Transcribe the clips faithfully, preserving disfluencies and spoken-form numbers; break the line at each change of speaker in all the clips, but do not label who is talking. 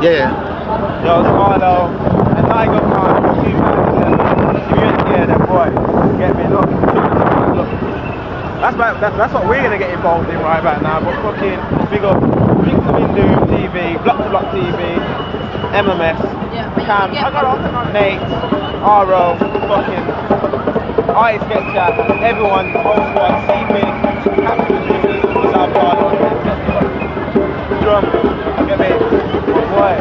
Yeah.
Yo, it's Carlo, and I go Carnival two thousand eleven. If you ain't scared, then boy, get me, look, look. That's, about, that's, that's what we're going to get involved in right about now, but fucking, big up Victor Vin Doom T V, Block to Block T V, M M S,
Yeah.
Cam,
Yeah.
Nate, R O, fucking, I Sketch Chat, everyone, whole squad, C B, Captain the Juniors, it's our Carlo, drum, get me, boy.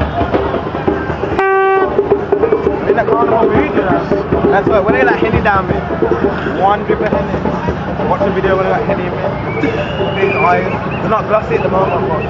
In the Carnival mood, you know. That's what, when I get that Henny down me, one drip of Henny. Watch the video when I got Henny in me. These eyes, they're not glossy at the moment, but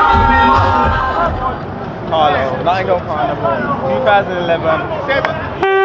Carlo, Hill Carnival, two thousand eleven.